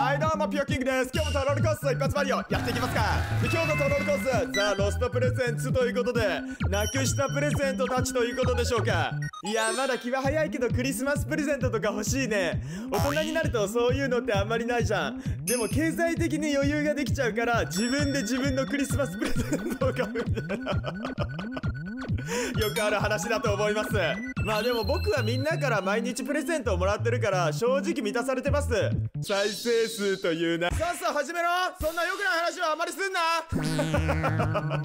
はいどうもピオキングです。今日もトロールコース一発マリオやっていきますか。で今日のトロールコースザ・ロストプレゼンツということで、なくしたプレゼントたちということでしょうか。いやまだ気は早いけどクリスマスプレゼントとか欲しいね。大人になるとそういうのってあんまりないじゃん。でも経済的に余裕ができちゃうから自分で自分のクリスマスプレゼントを買うみたいなよくある話だと思います。まあでも僕はみんなから毎日プレゼントをもらってるから正直満たされてます。再生数というな。さっさ始めろ。そんな良くない話はあまりすんな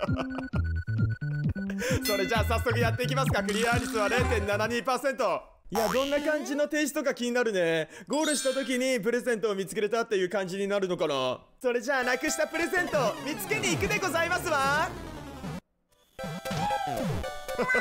それじゃあ早速やっていきますか。クリア率は 0.72%。いやどんな感じの停止とか気になるね。ゴールした時にプレゼントを見つけれたっていう感じになるのかな。それじゃあなくしたプレゼント見つけに行くでございますわ。クン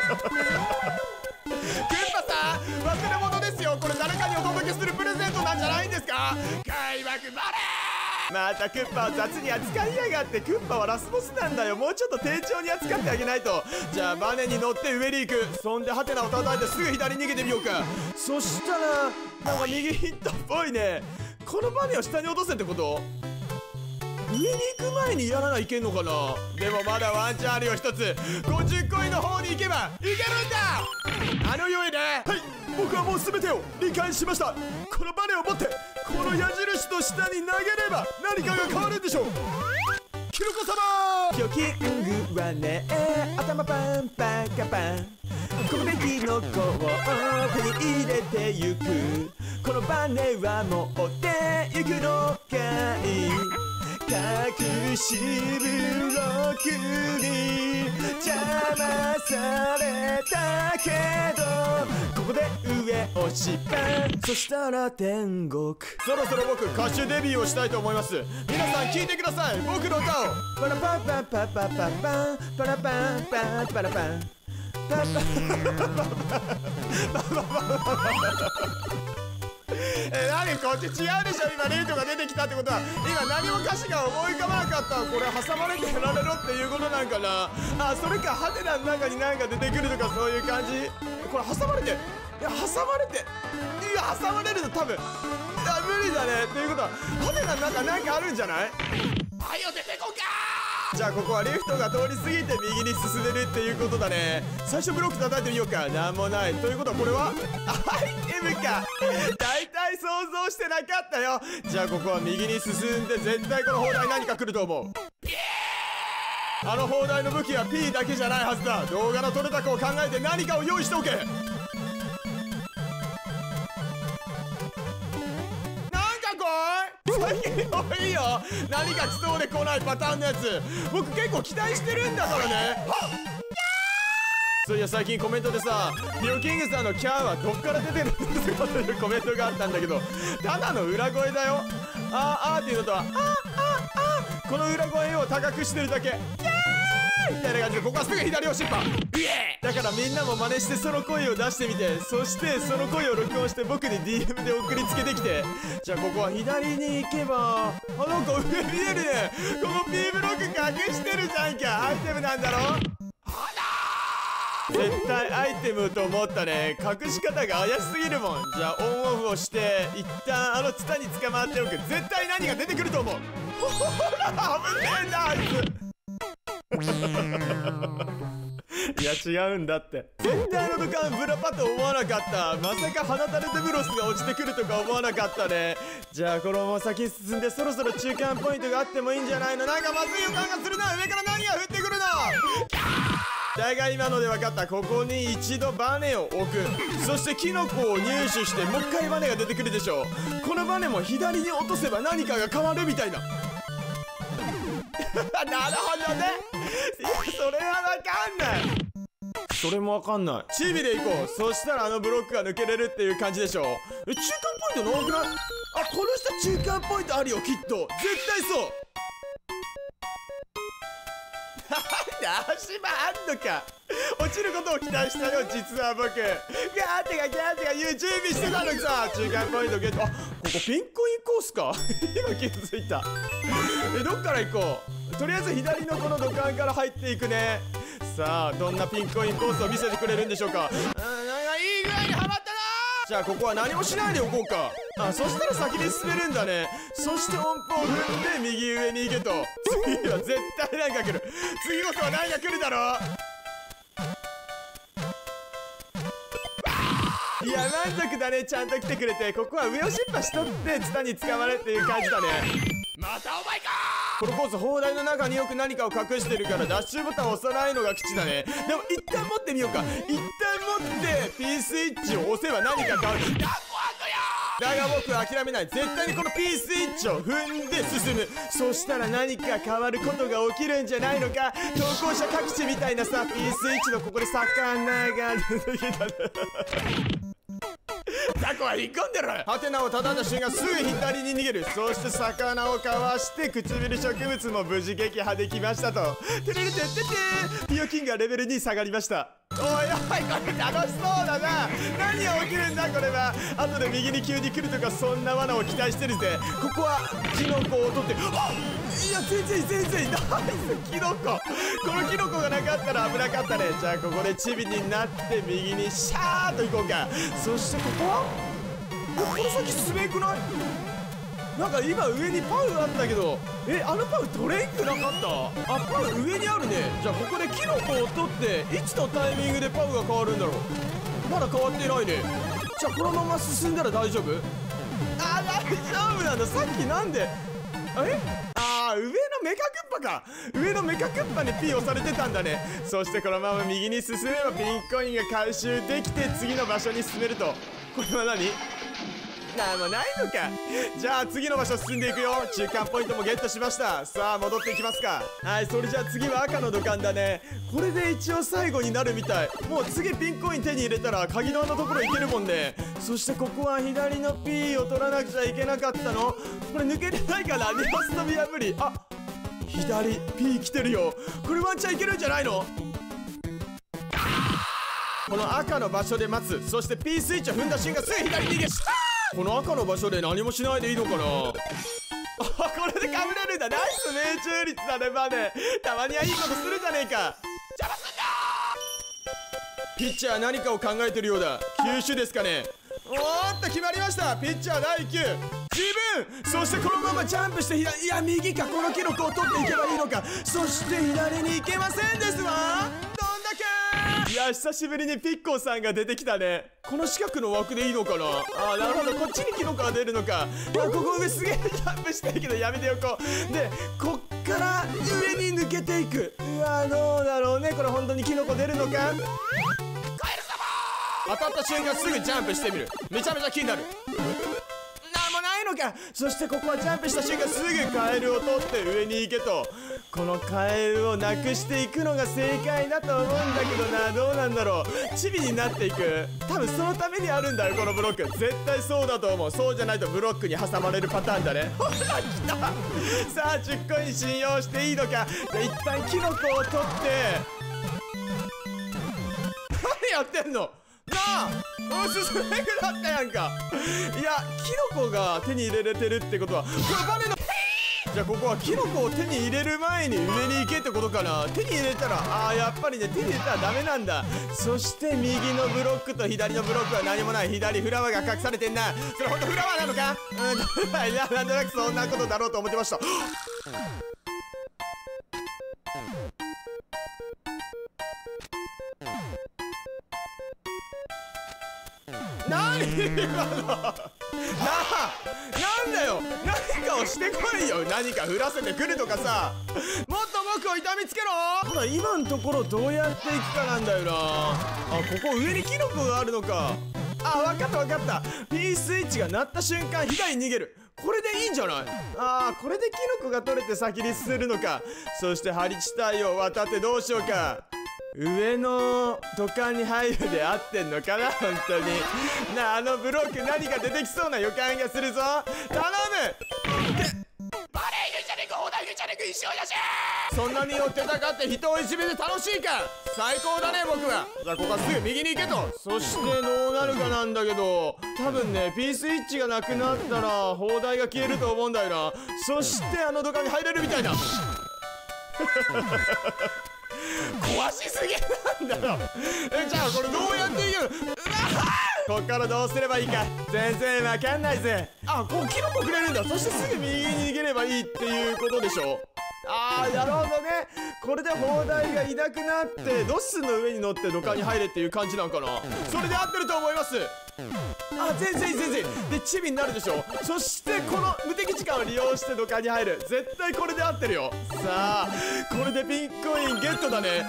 パさん忘れ物ですよ。これ誰かにお届けするプレゼントなんじゃないんですか。開幕バレー。またクンパを雑に扱いやがって。クンパはラスボスなんだよ。もうちょっと丁重に扱ってあげないと。じゃあバネに乗って上に行く。そんでハテナを叩いてすぐ左に逃げてみようか。そしたらなんか右ヒットっぽいね。このバネを下に落とせってこと？上に行く前にやらないけんのかな。でもまだワンチャンあるよ。一つ50コインの方に行けばいけるんだ。あのようにね。はい、僕はもう全てを理解しました。このバネを持ってこの矢印の下に投げれば何かが変わるんでしょう。キノコ様ピョキングはね頭パンパカパン。ここでキノコを手に入れてゆく。このバネは持ってゆくのかい。隠しブロックに邪魔されたけどここで上を失敗。そしたら天国。そろそろ僕歌手デビューをしたいと思います。皆さん聴いてください。僕の歌をパラパンパンパンパンパンパンパラパンパンパラパンパンパン何こっち違うでしょ。今レイトが出てきたってことは今何も歌詞が思い浮かばなかった。これ挟まれてやられろっていうことなんかな。あ、それかハテナの中に何か出てくるとかそういう感じ。これ挟まれて、いや挟まれて、いや挟まれると多分いや無理だね。ということはハテナの中なんかあるんじゃない。はよ出てこんか。じゃあここはリフトが通り過ぎて右に進めるっていうことだね。最初ブロック叩いてみようか。なんもない。ということはこれはアイテムか。大体想像してなかったよ。じゃあここは右に進んで絶対この砲台何か来ると思う。あの砲台の武器は P だけじゃないはずだ。動画の撮れ高を考えて何かを用意しておけ。最近多いよ。何か来そうで来ないパターンのやつ。僕結構期待してるんだからね。そういや最近コメントでさピオキングさんのキャーはどっから出てるんですかというコメントがあったんだけどただの裏声だよ。あーっていうのとはこの裏声を高くしてるだけ。みたいな感じでここはすぐ左をシッパだからみんなも真似してその声を出してみて。そしてその声を録音して僕に DM で送りつけてきて。じゃあここは左に行けばなんか上見えるね。この P ブロック隠してるじゃんか。アイテムなんだろ。絶対アイテムと思ったね。隠し方が怪しすぎるもん。じゃあオンオフをして一旦あのツタに捕まっておく。絶対何が出てくると思う。ほら危ねえなあいついや違うんだって。絶対あの土管ブラパと思わなかった。まさか放たれてブロスが落ちてくるとか思わなかったね。じゃあこのまま先進んでそろそろ中間ポイントがあってもいいんじゃないの。なんかまずい予感がするな。上から何が降ってくるの。だが今ので分かった。ここに一度バネを置く。そしてキノコを入手してもう一回バネが出てくるでしょう。このバネも左に落とせば何かが変わるみたいななるほどね。いやそれは分かんない。それも分かんない。チビで行こう。そしたらあのブロックが抜けれるっていう感じでしょ。中間ポイント多くない？あ、この人中間ポイントあるよきっと。絶対そう足場あんのか。落ちることを期待したよ実は僕。ガーテが言う準備してたのにさ。中間ポイントゲット。あ、ここピンコインコースか今気づいた。どっから行こう。とりあえず左のこの土管から入っていくね。さあどんなピンコインコースを見せてくれるんでしょうか。なんかいい具合にハマったなじゃあここは何もしないでおこうか。あ、そしたら先に進めるんだね。そして音符を踏んで右上に行けと。次は絶対なんか来る。次こそはなんか来るだろ。いや満足だね、ちゃんと来てくれて。ここは上をシッパしとってツタに捕まれっていう感じだね。またお前か。このコース砲台の中によく何かを隠してるからダッシュボタンを押さないのが吉だね。でも一旦持ってみようか。一旦持って P スイッチを押せば何か変わる。だが僕は諦めない。絶対にこの P スイッチを踏んで進む。そしたら何か変わることが起きるんじゃないのか。投稿者各地みたいなさ、 P スイッチのここで魚が出てきたザコは引っ込んでる。ハテナを叩いた瞬間すぐ左に逃げる。そして魚をかわして唇植物も無事撃破できましたと。てれれてっててピオキンがレベル2下がりました。おいやばい、これ楽しそうだな。何が起きるんだこれは。後で右に急に来るとかそんな罠を期待してるぜ。ここはキノコを取って、あいや全然ナイスキノコ。このキノコがなかったら危なかったね。じゃあここでチビになって右にシャーッと行こうか。そしてここはこの先進めんくない？なんか今上にパウあったけど、あのパウ取れんくなかった？あ、パウ上にあるね。じゃあここでキノコを取っていつのタイミングでパウが変わるんだろう。まだ変わってないね。じゃあこのまま進んだら大丈夫？あ、大丈夫なんだ。さっきなんで上のメカクッパか。上のメカクッパに P 押されてたんだね。そしてこのまま右に進めばピンコインが回収できて次の場所に進めると。これは何？なんもないのか。じゃあ次の場所進んでいくよ。中間ポイントもゲットしました。さあ戻っていきますか。はい、それじゃあ次は赤の土管だね。これで一応最後になるみたい。もう次ピンコイン手に入れたら鍵ドアのところ行けるもんね。そしてここは左の P を取らなくちゃいけなかったの。これ抜けれないかな。リバス飛び破り。あ、左 P 来てるよ。これワンチャンいけるんじゃないの？この赤の場所で待つ。そして P スイッチを踏んだ瞬間すぐ左に逃げ。この赤の場所で何もしないでいいのかな。あ、これでかぶれるんだ。ナイス命中率だねバネ。たまにはいいことするじゃねえか。邪魔すんな。ピッチャー何かを考えてるようだ。球種ですかね。おーっと決まりました。ピッチャー第9自分。そしてこのままジャンプして左、いや右か。このキノコを取っていけばいいのか。そして左に行けませんですわ。いや久しぶりにピッコーさんが出てきたね。この四角の枠でいいのかな。あ、なるほど、こっちにキノコが出るのか。いやここ上すげえジャンプしてるけどやめておこう。でこっから上に抜けていく。うわどうだろうね。これ本当にキノコ出るのか。カエル様当たった瞬間すぐジャンプしてみる。めちゃめちゃ気になる。なんもないのか。そしてここはジャンプした瞬間すぐカエルを取って上に行けと。このカエルをなくしていくのが正解だと思うんだけどな。どうなんだろう。チビになっていく。多分そのためにあるんだよこのブロック。絶対そうだと思う。そうじゃないとブロックに挟まれるパターンだね。ほら来た。さあ10個に信用していいのか。じゃあ一旦キノコを取って何やってんのなあ。進めなくなったやんか。いやキノコが手に入れれてるってことはこれバネのじゃあここはキノコを手に入れる前に上に行けってことかな。手に入れたらやっぱりね手に入れたらダメなんだ。そして右のブロックと左のブロックは何もない。左フラワーが隠されてんな。それほんとフラワーなのか。いやなんとなくそんなことだろうと思ってました何今のなあ。なんだよ。何かをしてこいよ。何か降らせてくるとかさ。もっと僕を痛みつけろ。ただ今のところどうやっていくかなんだよな。あ、ここ上にキノコがあるのか。あ、わかったわかった。 P スイッチが鳴った瞬間左に逃げる。これでいいんじゃない。これでキノコが取れて先に進るのか。そしてハリ地帯を渡ってどうしようか。上の土管に入るで合ってんのかな本当に。なあ、あのブロック何か出てきそうな予感がするぞ。頼む。バレー言うじゃねえか。放題言うじゃねえか。一生だし。そんなに寄ってたかって人をいじめて楽しいか。最高だね僕は。じゃあここはすぐ右に行けと。そしてどうなるかなんだけど、多分ね P スイッチがなくなったら砲台が消えると思うんだよな。そしてあの土管に入れるみたいな。壊しすぎなんだろ。じゃあこれどうやっていくの。うわこっからどうすればいいか全然わかんないぜ。あ、こうキノコくれるんだ。そしてすぐ右に逃げればいいっていうことでしょ。あー、なるほどね。これで砲台がいなくなってドッスンの上に乗って土管に入れっていう感じなんかな。それで合ってると思います。あ、全然でチビになるでしょ。そしてこの無敵時間を利用して土管に入る。絶対これで合ってるよ。さあ、これでピンクコインゲットだね。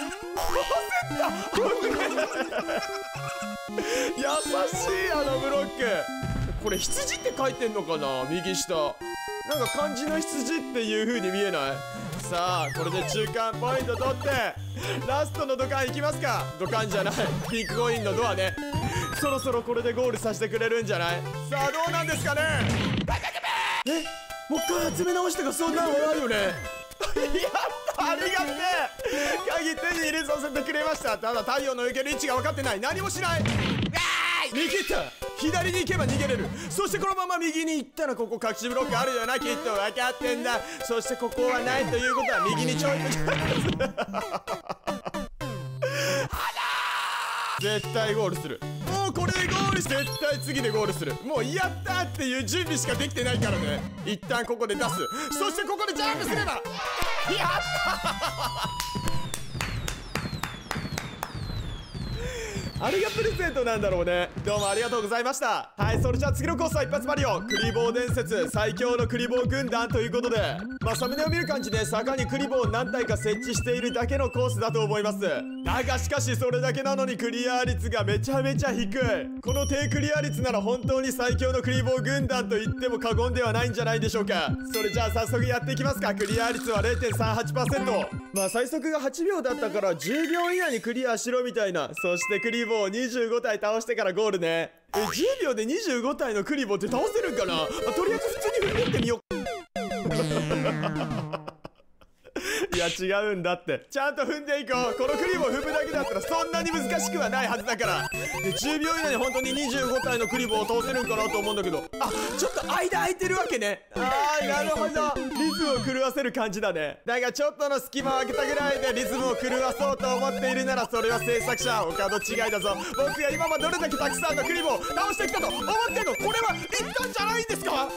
優しい、あのブロック。これ羊って書いてんのかな、右下。なんか漢字の羊っていう風に見えない？さあ、これで中間ポイント取ってラストの土管行きますか。土管じゃない、ピンクコインのドアね。そろそろこれでゴールさせてくれるんじゃない？さあ、どうなんですかね。え、もう一回集め直してか、そんなのあるよね。やった、ありがてえ。鍵手に入れさせてくれました。ただ太陽の受ける位置が分かってない。何もしない。右行った。左に行けば逃げれる。そしてこのまま右に行ったらここ隠しブロックあるよな、きっと分かってんだ。そしてここはないということは右にちょいと絶対ゴールする。もうこれでゴールして、絶対次でゴールする。もうやったーっていう準備しかできてないからね。一旦ここで出す。そしてここでジャンプすればやったあれがプレゼントなんだろうね。どうもありがとうございました。はい、それじゃあ次のコースは一発マリオクリボー伝説最強のクリボー軍団ということで、まあサムネを見る感じで坂にクリボーを何体か設置しているだけのコースだと思います。だがしかしそれだけなのにクリア率がめちゃめちゃ低い。この低クリア率なら本当に最強のクリボー軍団と言っても過言ではないんじゃないでしょうか。それじゃあ早速やっていきますか。クリア率は 0.38%。まあ最速が8秒だったから10秒以内にクリアしろみたいな。そしてクリボーを25体倒してからゴールね。10秒で25体のクリボーって倒せるんかな。とりあえず普通に振り切ってみよう。いや違うんだって。ちゃんと踏んでいこう。このクリボー踏むだけだったらそんなに難しくはないはずだから。で10秒以内に本当に25体のクリボーを倒せるんかなと思うんだけど、あ、ちょっと間空いてるわけね。あー、なるほど。リズムを狂わせる感じだね。だがちょっとの隙間を空けたぐらいでリズムを狂わそうと思っているなら、それは制作者お門違いだぞ。僕が今までどれだけたくさんのクリボーを倒してきたと思ってんの。これは一旦じゃないんですか。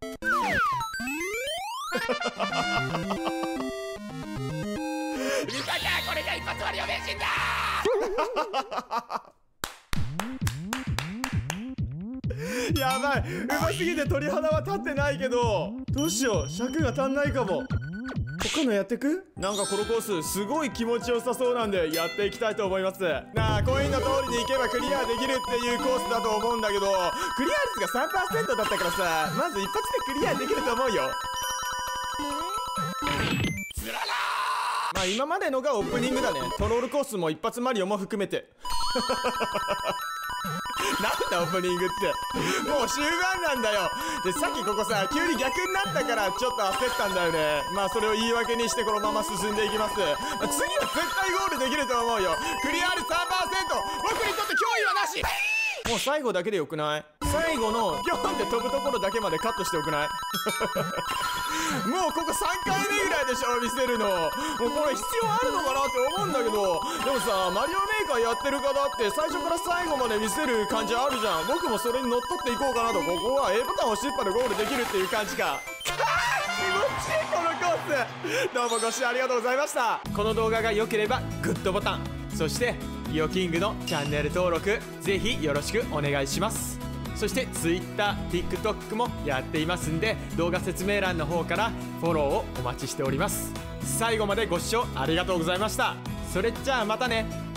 見たか、これが一発マリオ名人だやばい、うますぎて鳥肌は立ってないけど、どうしよう、尺が足んないかも。他のやってく？なんかこのコースすごい気持ちよさそうなんでやっていきたいと思います。なあ、コインの通りに行けばクリアできるっていうコースだと思うんだけど、クリア率が 3% だったからさ、まず一発でクリアできると思うよ。つららー。まあ今までのがオープニングだね。トロールコースも一発マリオも含めてなんだオープニングって。もう終盤なんだよ。でさっきここさ急に逆になったからちょっと焦ったんだよね。まあそれを言い訳にしてこのまま進んでいきます。次は絶対ゴールできると思うよ。クリア率 3%、 僕にとって脅威はなし。もう最後だけでよくない？最後のピョンって飛ぶところだけまでカットしておくない？もうここ3回目ぐらいでしょ見せるの。もうこれ必要あるのかなって思うんだけど、でもさマリオメーカーやってる方って最初から最後まで見せる感じあるじゃん。僕もそれに乗っ取っていこうかなと。ここは A ボタンを押しっぱでゴールできるっていう感じか。気持ちいいこのコース。どうもご視聴ありがとうございました。この動画が良ければグッドボタン、そしてリオキングのチャンネル登録ぜひよろしくお願いします。そして Twitter、TikTok もやっていますんで、動画説明欄の方からフォローをお待ちしております。最後までご視聴ありがとうございました。それじゃあまたね。